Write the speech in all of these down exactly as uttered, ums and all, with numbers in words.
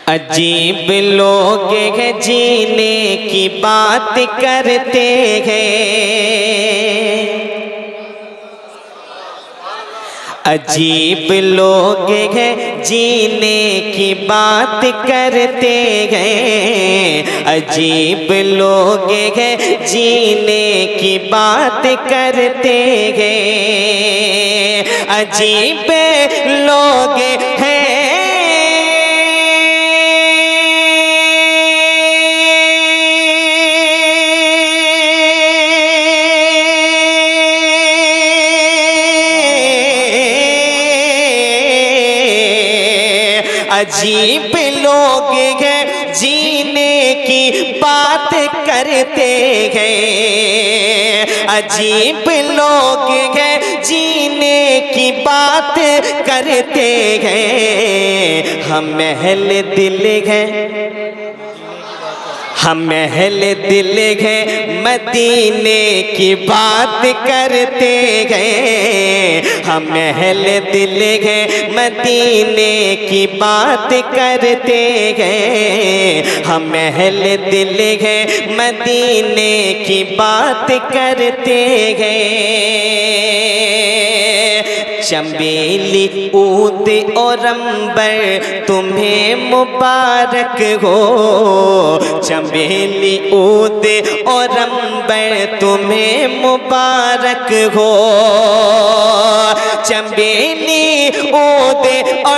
अजीब लोग हैं जीने की बात करते हैं, अजीब लोग हैं जीने की बात करते हैं, अजीब लोग हैं जीने की बात करते हैं, अजीब लोग हैं अजीब लोग हैं जीने की बात करते हैं, अजीब लोग हैं जीने की बात करते हैं, हम महल दिल हैं, हम महल दिल हैं मदीने की बात करते हैं, हम महल दिल हैं मदीने की बात करते हैं, हम महल दिल हैं मदीने की बात करते हैं। चंबेली ऊद और अंबर तुम्हें मुबारक हो, चंबेली ऊद और अंबर तुम्हें मुबारक हो, चंबेली ऊद और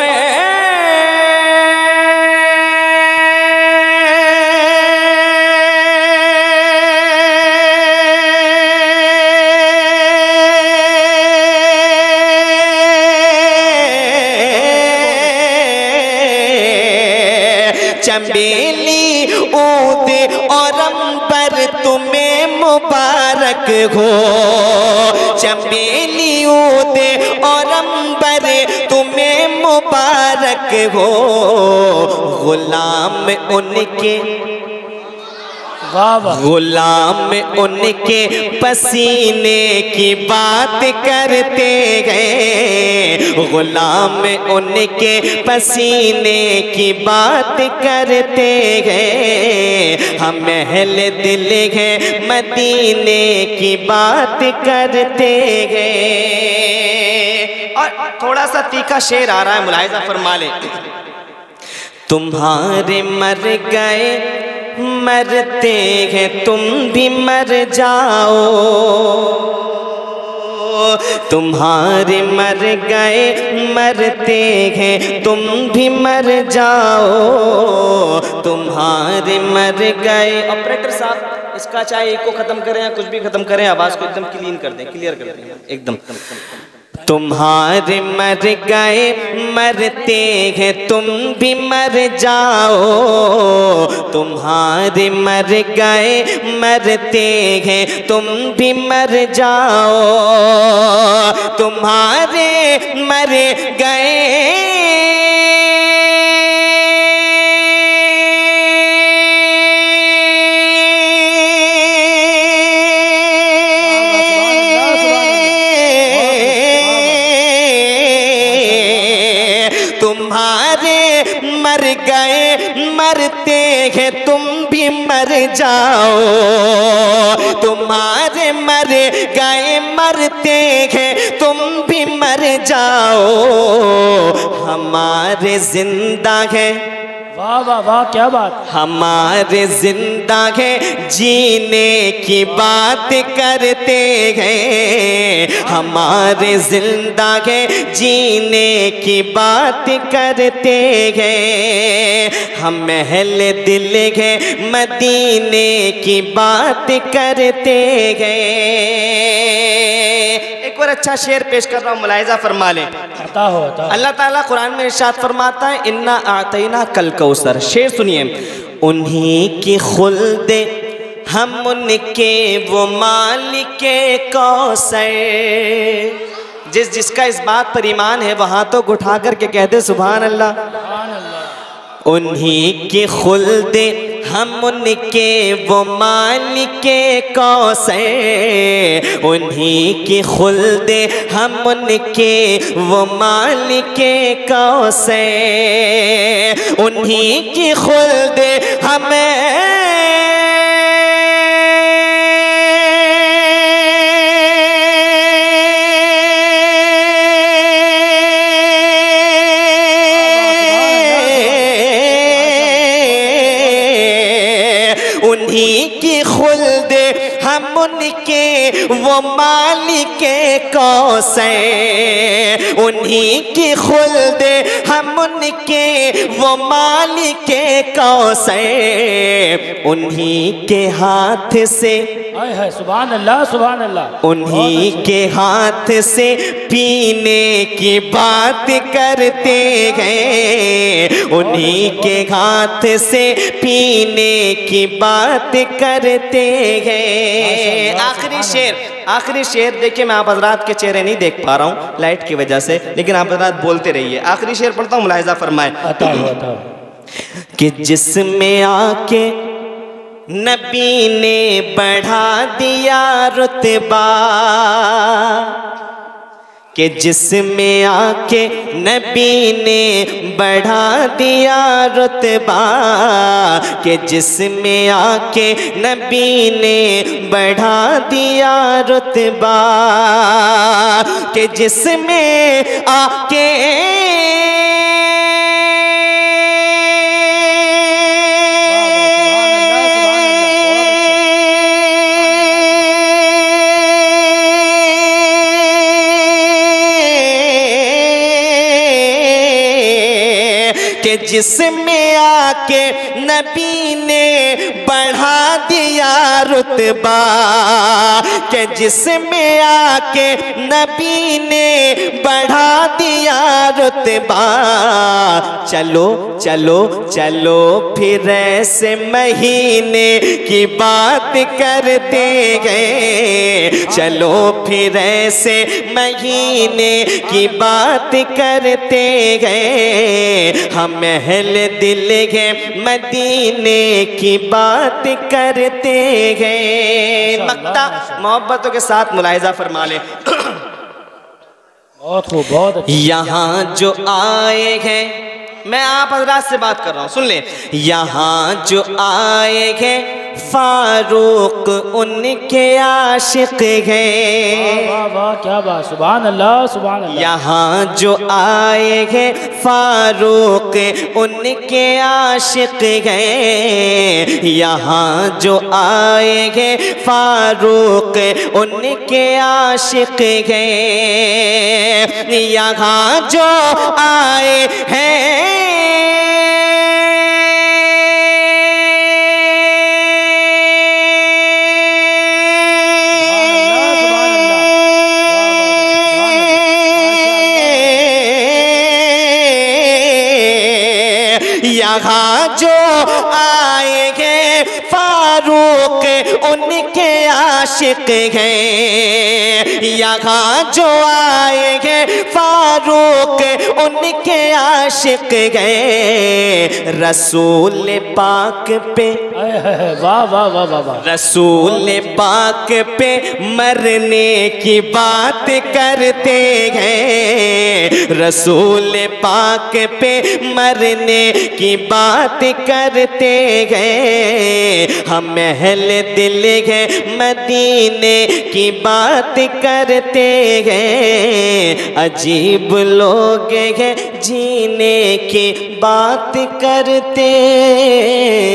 चंबेली ऊद और अंबर तुम्हें मुबारक हो, चंबेली ऊद और अंबर तुम्हें मुबारक हो, गुलाम उनके गुलाम उनके पसीने की बात करते हैं, गुलाम उनके पसीने की बात करते हैं, हम महल दिल हैं मदीने की बात करते हैं। और थोड़ा सा तीखा शेर आ रहा है, मुलाहिजा फरमा ले। तुम्हारे मर गए मरते हैं तुम भी मर जाओ, तुम्हारे मर गए मरते हैं तुम भी मर जाओ, तुम्हारे मर गए। ऑपरेटर साहब इसका चाहे एक को ख़त्म करें या कुछ भी ख़त्म करें, आवाज़ को एकदम क्लीन कर दें, क्लियर कर दें एकदम। तुम्हारे मर गए मरते हैं तुम भी मर जाओ, तुम्हारे मर गए मरते हैं तुम भी मर जाओ, तुम्हारे मर गए तुम्हारे मर गए मरते हैं तुम भी मर जाओ, तुम्हारे मर गए मरते हैं तुम भी मर जाओ, हमारे जिंदा है। वाह वाह वाह, क्या बात। हमारे जिंदा है जीने की बात करते हैं, हमारे जिंदा है जीने की बात करते हैं, हम महल दिल है मदीने की बात करते हैं। एक और अच्छा शेर पेश कर रहा हूँ, मुलाहिजा फरमा लें। अता हो, अता हो। अल्लाह ताला कुरान में इरशाद फरमाता है, इन्ना आतैना कल कौसर। शेर सुनिए। उन्हीं की खुल्दे हम उनके वो मालिके कौसर। जिस जिसका इस बात पर ईमान है वहाँ तो उठा कर के कहते सुभान अल्लाह। उन्हीं की खुल्दे हम उनके वो मालिके कौसर, उन्हीं की खुल्द हम उनके वो मालिके कौसर, उन्हीं की खुल्द हमें उन्हीं की खुल्द हम उनके वो मालिके कौसर, उन्हीं की खुल्द हम उनके वो मालिके कौसर, उन्हीं के हाथ से हाय हाय सुभान अल्लाह सुभान अल्लाह, उन्हीं के हाथ से पीने की बात करते हैं, उन्हीं के हाथ से पीने की बात करते हैं। आखिरी शेर, आखिरी शेर देखिए, मैं आप हजरात के चेहरे नहीं देख पा रहा हूँ लाइट की वजह से, लेकिन आप हजरात बोलते रहिए। आखिरी शेर पढ़ता हूँ, मुलाहिजा फरमाए कि जिसमें आके नबी ने बढ़ा दिया रुतबा, कि जिसमें आके नबी ने बढ़ा दिया रुतबा, कि जिसमें आके नबी ने बढ़ा दिया रुतबा, कि जिसमें आके कि जिसमें आके नबी ने बढ़ा दिया रुतबा, कि जिसमें आके नबी ने बढ़ा दिया रुतबा, चलो चलो चलो फिर ऐसे महीने की बात करते गए, चलो फिर ऐसे महीने की बात करते गए, हम अहले दिल के मदीने की बात करते गए। मक्ता मोहब्बतों के साथ मुलाहिजा फरमा ले। बहुत खूब, बहुत अच्छा। यहाँ जो आए हैं, मैं आप हजरात से बात कर रहा हूँ, सुन ले। यहाँ जो आए हैं फारूक उनके आशिक हैं, वाह वाह क्या बात, सुभान अल्लाह सुभान अल्लाह। यहाँ जो आए हैं फारूक उनके आशिक हैं, यहाँ जो आए हैं फारूक उनके आशिक हैं, यहाँ जो आए हैं यहाँ जो आएंगे फारूक उनके आशिक हैं, यहाँ जो आएंगे फारूक उनके आशिक हैं। रसूल पाक पे वाह वाह वाह वाह वाह, रसूल पाक पे मरने की बात करते हैं, रसूल पाक पे मरने की बात करते गए, हम अहले दिल है मदीने की बात करते गए। अजीब लोग हैं जीने की बात करते